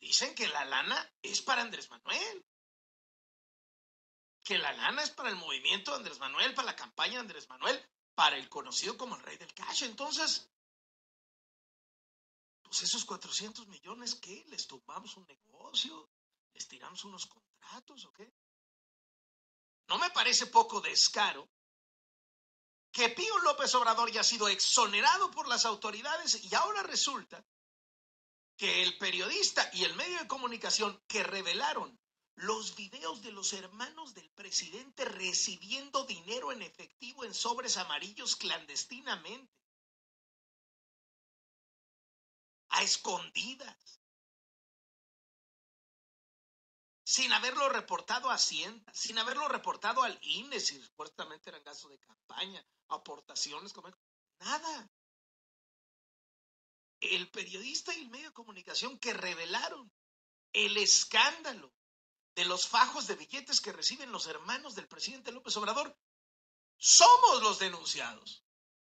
dicen que la lana es para Andrés Manuel, que la lana es para el movimiento de Andrés Manuel, para la campaña de Andrés Manuel, para el conocido como el rey del cash. Entonces, pues esos 400 millones, ¿qué? ¿Les tumbamos un negocio? ¿Les tiramos unos contratos o qué? No me parece poco descaro que Pío López Obrador ya ha sido exonerado por las autoridades y ahora resulta que el periodista y el medio de comunicación que revelaron los videos de los hermanos del presidente recibiendo dinero en efectivo en sobres amarillos clandestinamente, a escondidas, sin haberlo reportado a Hacienda, sin haberlo reportado al INE, si supuestamente eran gastos de campaña, aportaciones, nada. El periodista y el medio de comunicación que revelaron el escándalo de los fajos de billetes que reciben los hermanos del presidente López Obrador, somos los denunciados.